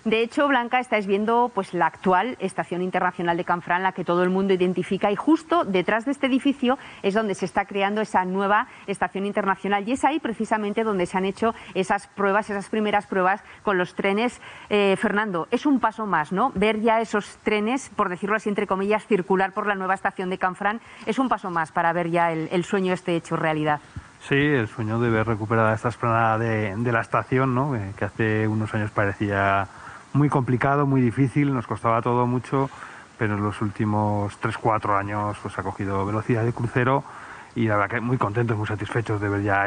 De hecho, Blanca, estáis viendo pues la actual Estación Internacional de Canfranc, la que todo el mundo identifica, y justo detrás de este edificio es donde se está creando esa nueva Estación Internacional, y es ahí precisamente donde se han hecho esas pruebas, esas primeras pruebas con los trenes. Fernando, es un paso más, ¿no? Ver ya esos trenes, por decirlo así, entre comillas, circular por la nueva estación de Canfranc, es un paso más para ver ya el sueño este hecho realidad. Sí, el sueño de ver recuperada esta explanada de la estación, ¿no? Que hace unos años parecía muy complicado, muy difícil, nos costaba todo mucho, pero en los últimos 3-4 años pues ha cogido velocidad de crucero y la verdad que muy contentos, muy satisfechos de ver ya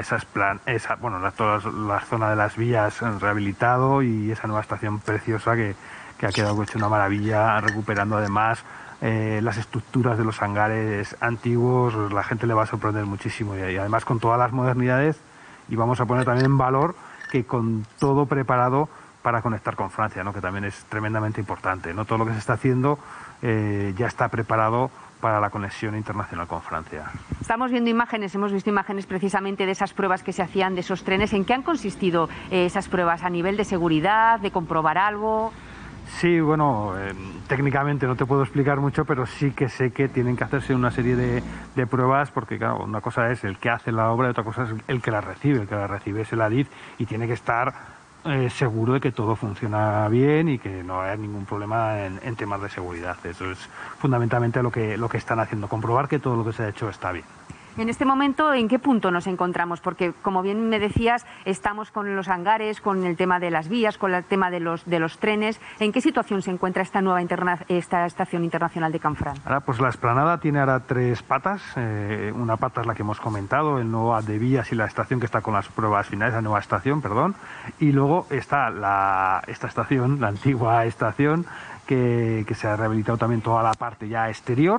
toda la zona de las vías rehabilitado y esa nueva estación preciosa que ha quedado hecho una maravilla, recuperando además las estructuras de los hangares antiguos. La gente le va a sorprender muchísimo y además con todas las modernidades, y vamos a poner también en valor que con todo preparado para conectar con Francia, ¿no? Que también es tremendamente importante, ¿no? Todo lo que se está haciendo ya está preparado para la conexión internacional con Francia. Estamos viendo imágenes, hemos visto imágenes precisamente de esas pruebas que se hacían de esos trenes. ¿En qué han consistido esas pruebas? ¿A nivel de seguridad, de comprobar algo? Sí, bueno, técnicamente no te puedo explicar mucho, pero sí que sé que tienen que hacerse una serie de pruebas, porque claro, una cosa es el que hace la obra y otra cosa es el que la recibe. El que la recibe es el Adif y tiene que estar seguro de que todo funciona bien y que no haya ningún problema en temas de seguridad. Eso es fundamentalmente lo que están haciendo, comprobar que todo lo que se ha hecho está bien. En este momento, ¿en qué punto nos encontramos? Porque, como bien me decías, estamos con los hangares, con el tema de las vías, con el tema de los trenes. ¿En qué situación se encuentra esta nueva esta Estación Internacional de Canfranc? Ahora, pues la explanada tiene ahora 3 patas. Una pata es la que hemos comentado, el nuevo haz de vías y la estación que está con las pruebas finales, la nueva estación, perdón. Y luego está esta estación, la antigua estación, que se ha rehabilitado también toda la parte ya exterior.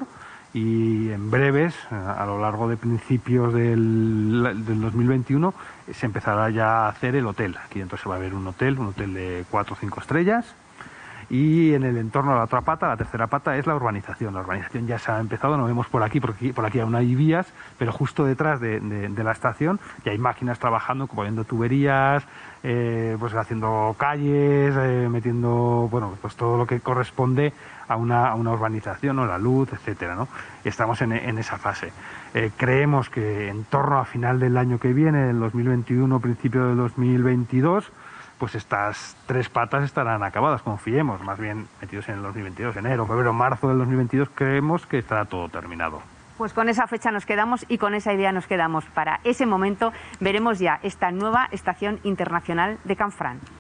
Y en breves, a lo largo de principios del 2021, se empezará ya a hacer el hotel. Aquí dentro se va a ver un hotel de 4 o 5 estrellas. Y en el entorno de la otra pata, la tercera pata, es la urbanización. La urbanización ya se ha empezado, no vemos por aquí aún hay vías, pero justo detrás de la estación ya hay máquinas trabajando, poniendo tuberías, pues haciendo calles, metiendo, bueno, pues todo lo que corresponde a una urbanización, ¿no? La luz, etcétera, ¿no? Estamos en esa fase. Creemos que en torno a final del año que viene, el 2021, principio del 2022, pues estas 3 patas estarán acabadas, confiemos, más bien metidos en el 2022, enero, febrero, marzo del 2022, creemos que estará todo terminado. Pues con esa fecha nos quedamos y con esa idea nos quedamos. Para ese momento veremos ya esta nueva Estación Internacional de Canfranc.